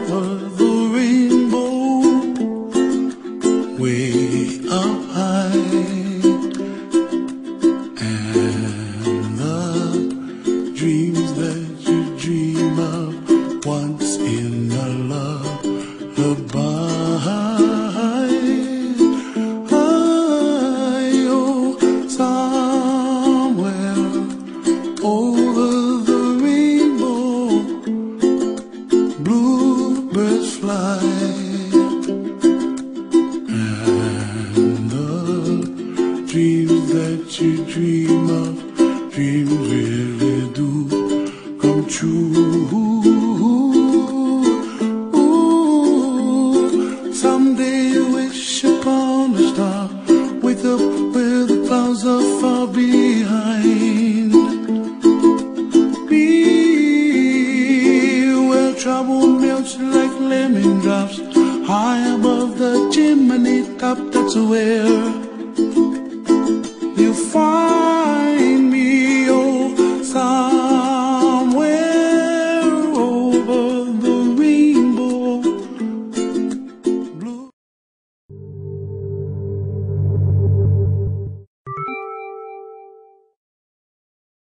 over the rainbow, way up high, and the dreams that you dream of once in a lullaby. Oh, somewhere over the rainbow, bluebirds fly, and the dreams that you dream of, dreams really do come true. Someday you wish upon a star, wake up where the clouds are far behind. Be where trouble melts like lemon drops, high above the chimney top. That's where you find